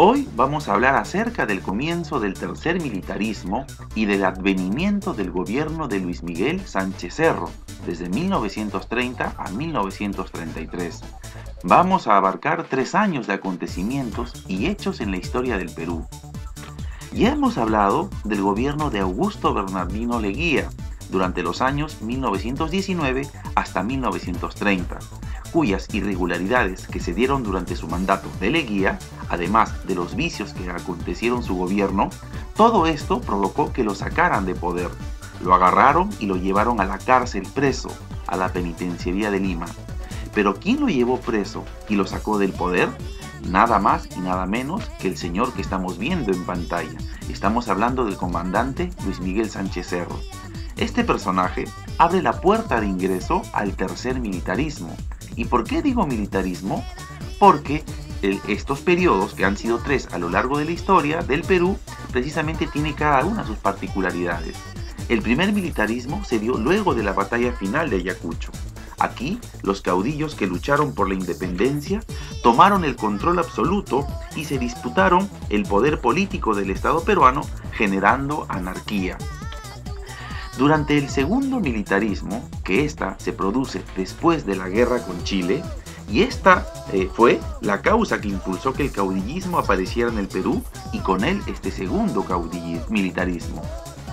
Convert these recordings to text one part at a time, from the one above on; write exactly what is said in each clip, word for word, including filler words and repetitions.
Hoy vamos a hablar acerca del comienzo del tercer militarismo y del advenimiento del gobierno de Luis Miguel Sánchez Cerro, desde mil novecientos treinta a mil novecientos treinta y tres. Vamos a abarcar tres años de acontecimientos y hechos en la historia del Perú. Ya hemos hablado del gobierno de Augusto Bernardino Leguía, durante los años mil novecientos diecinueve hasta mil novecientos treinta, cuyas irregularidades que se dieron durante su mandato de Leguía, además de los vicios que acontecieron su gobierno, todo esto provocó que lo sacaran de poder. Lo agarraron y lo llevaron a la cárcel preso, a la penitenciaría de Lima. Pero ¿quién lo llevó preso y lo sacó del poder? Nada más y nada menos que el señor que estamos viendo en pantalla. Estamos hablando del comandante Luis Miguel Sánchez Cerro. Este personaje abre la puerta de ingreso al tercer militarismo. ¿Y por qué digo militarismo? Porque el, estos periodos, que han sido tres a lo largo de la historia del Perú, precisamente tiene cada una sus particularidades. El primer militarismo se dio luego de la batalla final de Ayacucho. Aquí, los caudillos que lucharon por la independencia tomaron el control absoluto y se disputaron el poder político del Estado peruano, generando anarquía. Durante el segundo militarismo, que esta se produce después de la guerra con Chile, y esta eh, fue la causa que impulsó que el caudillismo apareciera en el Perú y con él este segundo militarismo.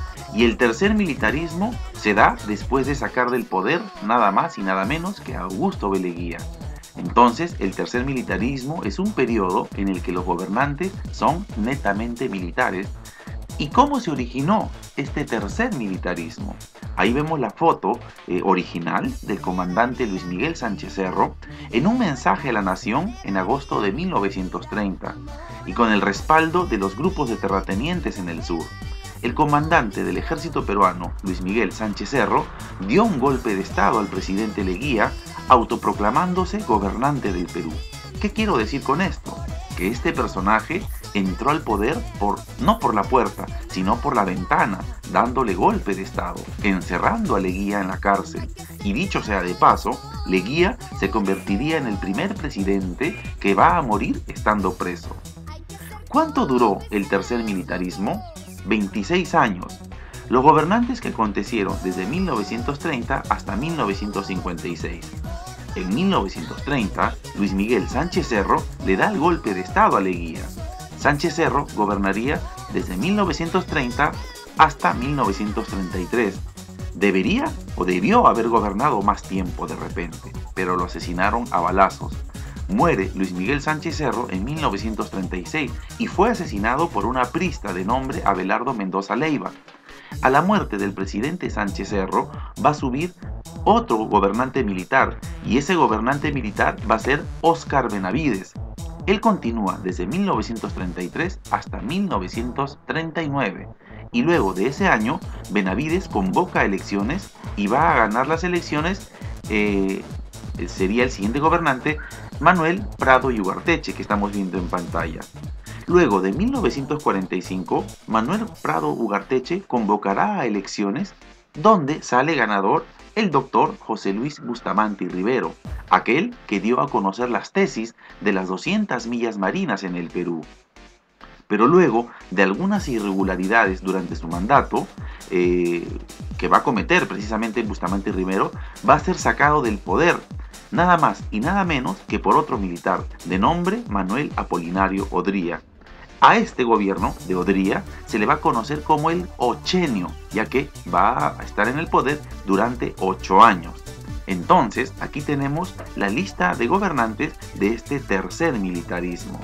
Y el tercer militarismo se da después de sacar del poder nada más y nada menos que a Augusto B. Leguía. Entonces, el tercer militarismo es un periodo en el que los gobernantes son netamente militares. ¿Y cómo se originó este tercer militarismo? Ahí vemos la foto eh, original del comandante Luis Miguel Sánchez Cerro en un mensaje a la nación en agosto de mil novecientos treinta y con el respaldo de los grupos de terratenientes en el sur. El comandante del ejército peruano, Luis Miguel Sánchez Cerro, dio un golpe de estado al presidente Leguía, autoproclamándose gobernante del Perú. ¿Qué quiero decir con esto? Que este personaje entró al poder por, no por la puerta, sino por la ventana, dándole golpe de estado, encerrando a Leguía en la cárcel. Y dicho sea de paso, Leguía se convertiría en el primer presidente que va a morir estando preso. ¿Cuánto duró el tercer militarismo? veintiséis años. Los gobernantes que acontecieron desde mil novecientos treinta hasta mil novecientos cincuenta y seis. En mil novecientos treinta, Luis Miguel Sánchez Cerro le da el golpe de estado a Leguía. Sánchez Cerro gobernaría desde mil novecientos treinta hasta mil novecientos treinta y tres. Debería o debió haber gobernado más tiempo de repente, pero lo asesinaron a balazos. Muere Luis Miguel Sánchez Cerro en mil novecientos treinta y seis y fue asesinado por un aprista de nombre Abelardo Mendoza Leiva. A la muerte del presidente Sánchez Cerro va a subir otro gobernante militar, y ese gobernante militar va a ser Óscar Benavides. Él continúa desde mil novecientos treinta y tres hasta mil novecientos treinta y nueve, y luego de ese año Benavides convoca elecciones y va a ganar las elecciones. eh, sería el siguiente gobernante, Manuel Prado y Ugarteche, que estamos viendo en pantalla. Luego de mil novecientos cuarenta y cinco, Manuel Prado Ugarteche convocará a elecciones donde sale ganador el doctor José Luis Bustamante y Rivero, aquel que dio a conocer las tesis de las doscientas millas marinas en el Perú. Pero luego de algunas irregularidades durante su mandato, eh, que va a cometer precisamente Bustamante y Rivero, va a ser sacado del poder, nada más y nada menos que por otro militar, de nombre Manuel Apolinario Odría. A este gobierno de Odría se le va a conocer como el ochenio, ya que va a estar en el poder durante ocho años. Entonces, aquí tenemos la lista de gobernantes de este tercer militarismo.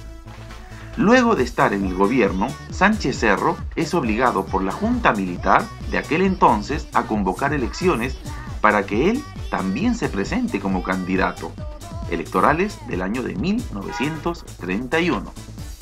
Luego de estar en el gobierno, Sánchez Cerro es obligado por la junta militar de aquel entonces a convocar elecciones para que él también se presente como candidato, electorales del año de mil novecientos treinta y uno.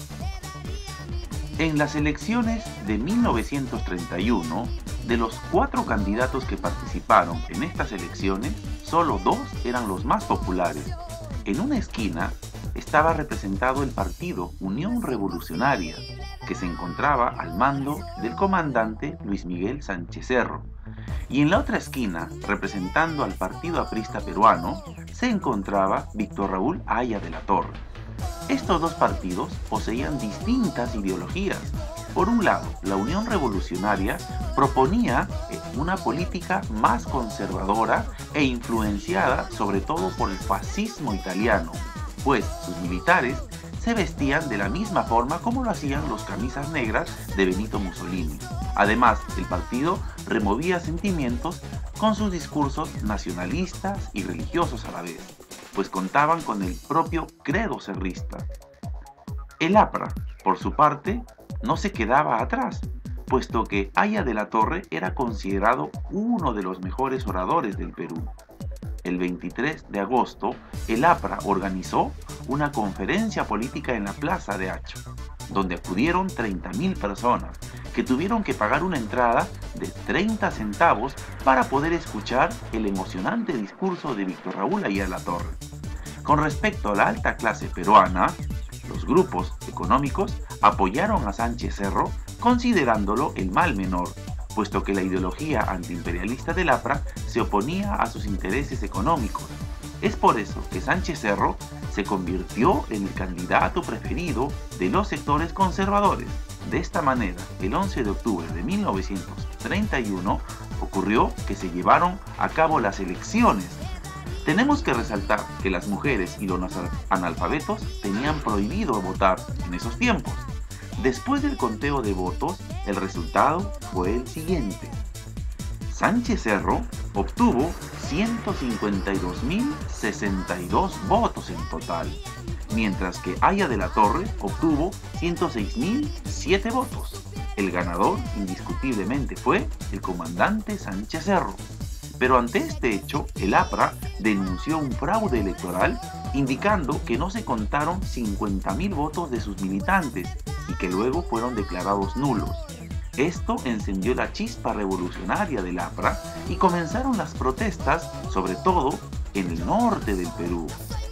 En las elecciones de mil novecientos treinta y uno, de los cuatro candidatos que participaron en estas elecciones, solo dos eran los más populares. En una esquina estaba representado el partido Unión Revolucionaria, que se encontraba al mando del comandante Luis Miguel Sánchez Cerro. Y en la otra esquina, representando al Partido Aprista Peruano, se encontraba Víctor Raúl Haya de la Torre. Estos dos partidos poseían distintas ideologías. Por un lado, la Unión Revolucionaria proponía una política más conservadora e influenciada sobre todo por el fascismo italiano, pues sus militares se vestían de la misma forma como lo hacían los camisas negras de Benito Mussolini. Además, el partido removía sentimientos con sus discursos nacionalistas y religiosos a la vez, pues contaban con el propio credo serrista. El APRA, por su parte, no se quedaba atrás, puesto que Haya de la Torre era considerado uno de los mejores oradores del Perú. El veintitrés de agosto, el APRA organizó una conferencia política en la Plaza de Hacho, donde acudieron treinta mil personas, que tuvieron que pagar una entrada de treinta centavos para poder escuchar el emocionante discurso de Víctor Raúl Haya de la Torre. Con respecto a la alta clase peruana, los grupos económicos apoyaron a Sánchez Cerro considerándolo el mal menor, puesto que la ideología antiimperialista del APRA se oponía a sus intereses económicos. Es por eso que Sánchez Cerro se convirtió en el candidato preferido de los sectores conservadores. De esta manera, el once de octubre de mil novecientos treinta y uno ocurrió que se llevaron a cabo las elecciones. Tenemos que resaltar que las mujeres y los analfabetos tenían prohibido votar en esos tiempos. Después del conteo de votos, el resultado fue el siguiente. Sánchez Cerro obtuvo ciento cincuenta y dos mil sesenta y dos votos en total, mientras que Haya de la Torre obtuvo ciento seis mil siete votos. El ganador indiscutiblemente fue el comandante Sánchez Cerro. Pero ante este hecho, el APRA denunció un fraude electoral indicando que no se contaron cincuenta mil votos de sus militantes y que luego fueron declarados nulos. Esto encendió la chispa revolucionaria del APRA y comenzaron las protestas, sobre todo en el norte del Perú.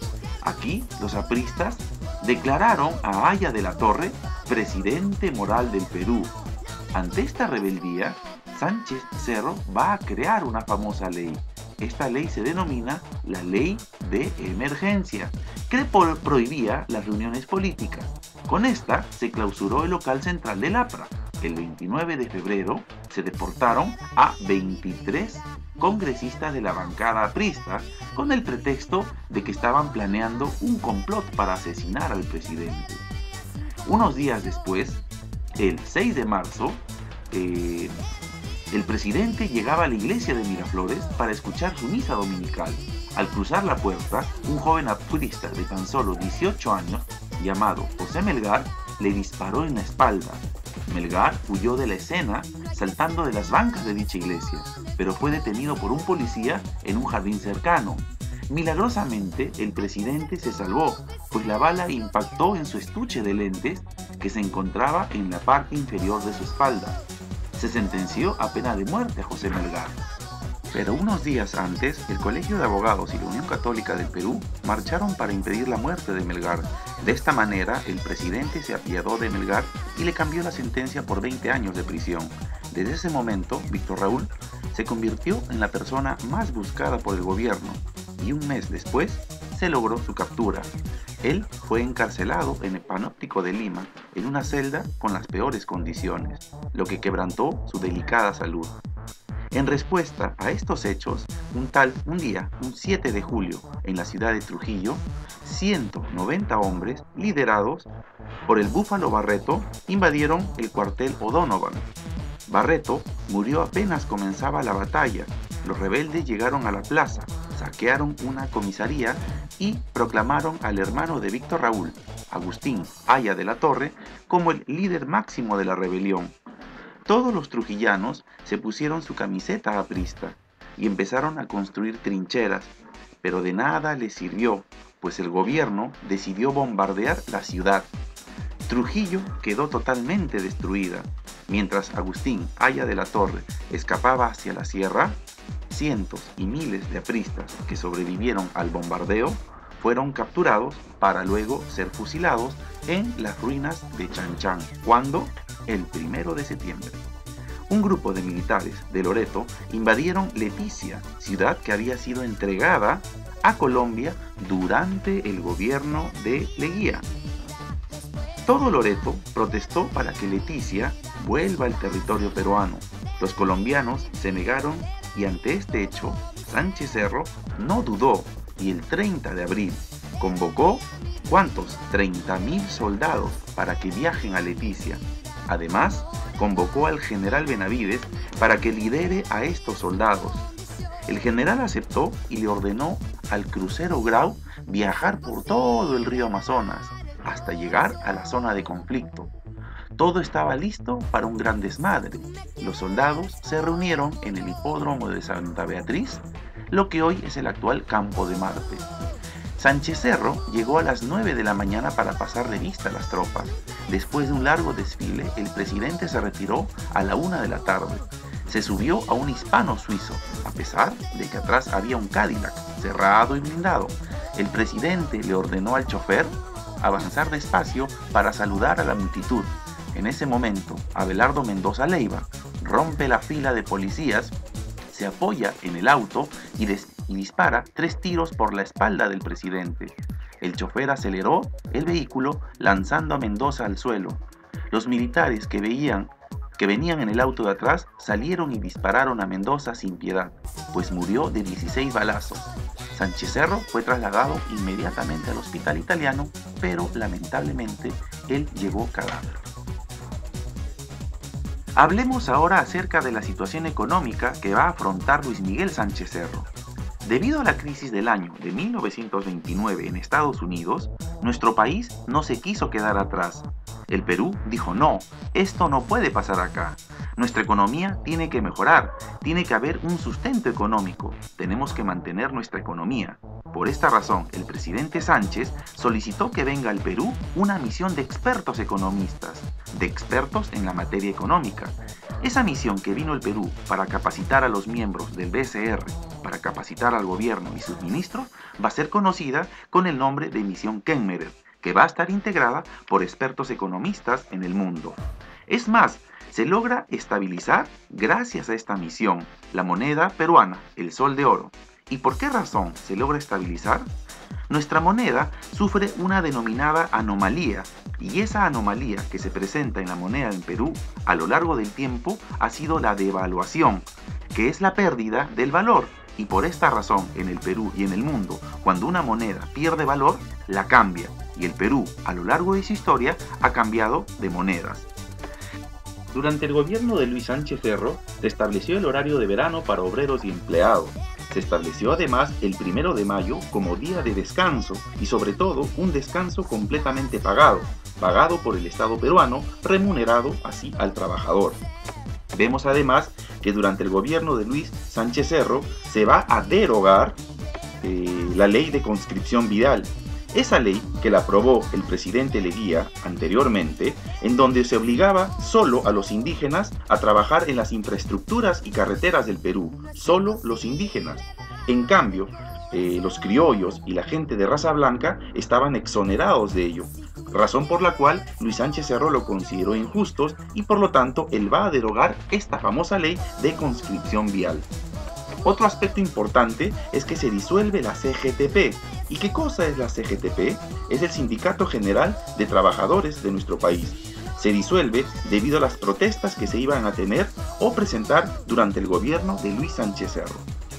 Aquí, los apristas declararon a Haya de la Torre presidente moral del Perú. Ante esta rebeldía, Sánchez Cerro va a crear una famosa ley. Esta ley se denomina la Ley de Emergencia, que prohibía las reuniones políticas. Con esta se clausuró el local central del APRA. El veintinueve de febrero se deportaron a veintitrés congresistas de la bancada aprista con el pretexto de que estaban planeando un complot para asesinar al presidente. Unos días después, el seis de marzo, eh, el presidente llegaba a la iglesia de Miraflores para escuchar su misa dominical. Al cruzar la puerta, un joven aprista de tan solo dieciocho años, llamado José Melgar, le disparó en la espalda. Melgar huyó de la escena saltando de las bancas de dicha iglesia, pero fue detenido por un policía en un jardín cercano. Milagrosamente, el presidente se salvó, pues la bala impactó en su estuche de lentes que se encontraba en la parte inferior de su espalda. Se sentenció a pena de muerte a José Melgar. Pero unos días antes, el Colegio de Abogados y la Unión Católica del Perú marcharon para impedir la muerte de Melgar. De esta manera, el presidente se apiadó de Melgar y le cambió la sentencia por veinte años de prisión. Desde ese momento, Víctor Raúl se convirtió en la persona más buscada por el gobierno y un mes después se logró su captura. Él fue encarcelado en el Panóptico de Lima, en una celda con las peores condiciones, lo que quebrantó su delicada salud. En respuesta a estos hechos, un tal, un día, un siete de julio, en la ciudad de Trujillo, ciento noventa hombres, liderados por el Búfalo Barreto, invadieron el cuartel O'Donovan. Barreto murió apenas comenzaba la batalla. Los rebeldes llegaron a la plaza, saquearon una comisaría y proclamaron al hermano de Víctor Raúl, Agustín Haya de la Torre, como el líder máximo de la rebelión. Todos los trujillanos se pusieron su camiseta aprista y empezaron a construir trincheras, pero de nada les sirvió, pues el gobierno decidió bombardear la ciudad. Trujillo quedó totalmente destruida. Mientras Agustín Haya de la Torre escapaba hacia la sierra, cientos y miles de apristas que sobrevivieron al bombardeo fueron capturados para luego ser fusilados en las ruinas de Chan Chan, cuando el primero de septiembre. un grupo de militares de Loreto invadieron Leticia, ciudad que había sido entregada a Colombia durante el gobierno de Leguía. Todo Loreto protestó para que Leticia vuelva al territorio peruano. Los colombianos se negaron y ante este hecho, Sánchez Cerro no dudó y el treinta de abril convocó, ¿cuántos? treinta mil soldados para que viajen a Leticia. Además, convocó al general Benavides para que lidere a estos soldados. El general aceptó y le ordenó al crucero Grau viajar por todo el río Amazonas hasta llegar a la zona de conflicto. Todo estaba listo para un gran desmadre. Los soldados se reunieron en el hipódromo de Santa Beatriz, lo que hoy es el actual Campo de Marte. Sánchez Cerro llegó a las nueve de la mañana para pasar revista a las tropas. Después de un largo desfile, el presidente se retiró a la una de la tarde. Se subió a un hispano suizo, a pesar de que atrás había un Cadillac, cerrado y blindado. El presidente le ordenó al chofer avanzar despacio para saludar a la multitud. En ese momento, Abelardo Mendoza Leiva rompe la fila de policías, se apoya en el auto y, y dispara tres tiros por la espalda del presidente. El chofer aceleró el vehículo lanzando a Mendoza al suelo. Los militares que veían que venían en el auto de atrás salieron y dispararon a Mendoza sin piedad, pues murió de dieciséis balazos. Sánchez Cerro fue trasladado inmediatamente al hospital italiano, pero lamentablemente él llegó cadáver. Hablemos ahora acerca de la situación económica que va a afrontar Luis Miguel Sánchez Cerro. Debido a la crisis del año de mil novecientos veintinueve en Estados Unidos, nuestro país no se quiso quedar atrás. El Perú dijo no, esto no puede pasar acá. Nuestra economía tiene que mejorar, tiene que haber un sustento económico, tenemos que mantener nuestra economía. Por esta razón, el presidente Sánchez solicitó que venga al Perú una misión de expertos economistas, de expertos en la materia económica. Esa misión que vino al Perú para capacitar a los miembros del B C R, para capacitar al gobierno y sus ministros, va a ser conocida con el nombre de Misión Kenmerer, que va a estar integrada por expertos economistas en el mundo. Es más, se logra estabilizar, gracias a esta misión, la moneda peruana, el sol de oro. ¿Y por qué razón se logra estabilizar? Nuestra moneda sufre una denominada anomalía, y esa anomalía que se presenta en la moneda en Perú a lo largo del tiempo ha sido la devaluación, que es la pérdida del valor. Y por esta razón, en el Perú y en el mundo, cuando una moneda pierde valor, la cambia. Y el Perú, a lo largo de su historia, ha cambiado de monedas. Durante el gobierno de Luis Sánchez Cerro, se estableció el horario de verano para obreros y empleados. Se estableció además el primero de mayo como día de descanso y sobre todo un descanso completamente pagado, pagado por el Estado peruano, remunerado así al trabajador. Vemos además que durante el gobierno de Luis Sánchez Cerro se va a derogar eh, la ley de conscripción vial. Esa ley que la aprobó el presidente Leguía anteriormente, en donde se obligaba solo a los indígenas a trabajar en las infraestructuras y carreteras del Perú, solo los indígenas. En cambio, eh, los criollos y la gente de raza blanca estaban exonerados de ello, razón por la cual Luis Sánchez Cerro lo consideró injusto y por lo tanto él va a derogar esta famosa ley de conscripción vial. Otro aspecto importante es que se disuelve la C G T P. ¿Y qué cosa es la C G T P? Es el Sindicato General de Trabajadores de nuestro país. Se disuelve debido a las protestas que se iban a tener o presentar durante el gobierno de Luis Sánchez Cerro.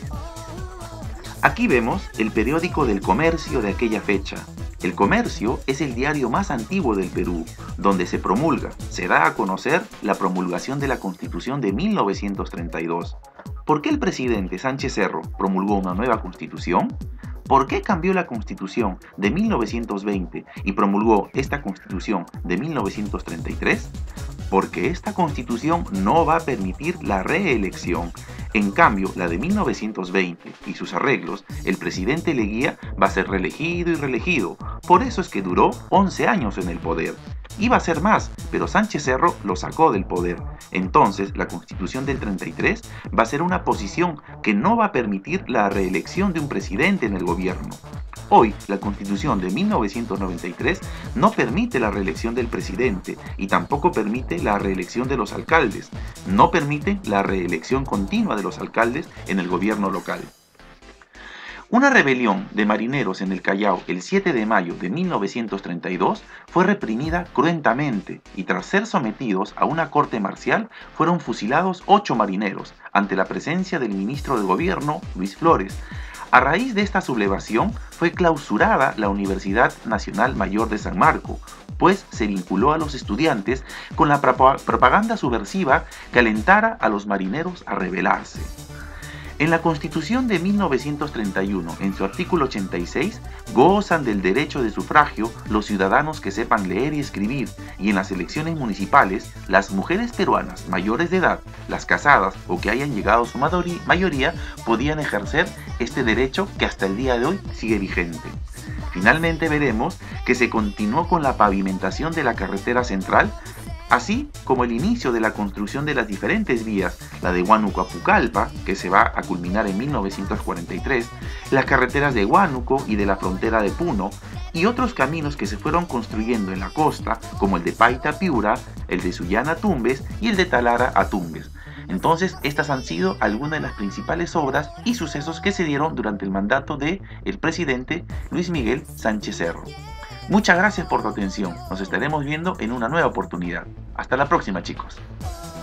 Aquí vemos el periódico del Comercio de aquella fecha. El Comercio es el diario más antiguo del Perú, donde se promulga, se da a conocer la promulgación de la Constitución de mil novecientos treinta y dos. ¿Por qué el presidente Sánchez Cerro promulgó una nueva Constitución? ¿Por qué cambió la Constitución de mil novecientos veinte y promulgó esta Constitución de mil novecientos treinta y tres? Porque esta Constitución no va a permitir la reelección. En cambio, la de mil novecientos veinte y sus arreglos, el presidente Leguía va a ser reelegido y reelegido. Por eso es que duró once años en el poder. Iba a ser más, pero Sánchez Cerro lo sacó del poder. Entonces, la Constitución del treinta y tres va a ser una posición que no va a permitir la reelección de un presidente en el gobierno. Hoy, la Constitución de mil novecientos noventa y tres no permite la reelección del presidente y tampoco permite la reelección de los alcaldes. No permite la reelección continua de los alcaldes en el gobierno local. Una rebelión de marineros en el Callao el siete de mayo de mil novecientos treinta y dos fue reprimida cruentamente y tras ser sometidos a una corte marcial fueron fusilados ocho marineros ante la presencia del ministro de Gobierno, Luis Flores. A raíz de esta sublevación fue clausurada la Universidad Nacional Mayor de San Marco, pues se vinculó a los estudiantes con la propaganda subversiva que alentara a los marineros a rebelarse. En la Constitución de mil novecientos treinta y uno, en su artículo ochenta y seis, gozan del derecho de sufragio los ciudadanos que sepan leer y escribir, y en las elecciones municipales, las mujeres peruanas mayores de edad, las casadas o que hayan llegado a su mayoría, podían ejercer este derecho que hasta el día de hoy sigue vigente. Finalmente veremos que se continuó con la pavimentación de la carretera central, así como el inicio de la construcción de las diferentes vías, la de Huánuco a Pucallpa, que se va a culminar en mil novecientos cuarenta y tres, las carreteras de Huánuco y de la frontera de Puno, y otros caminos que se fueron construyendo en la costa, como el de Paita a Piura, el de Sullana a Tumbes y el de Talara a Tumbes. Entonces, estas han sido algunas de las principales obras y sucesos que se dieron durante el mandato del presidente Luis Miguel Sánchez Cerro. Muchas gracias por tu atención. Nos estaremos viendo en una nueva oportunidad. Hasta la próxima, chicos.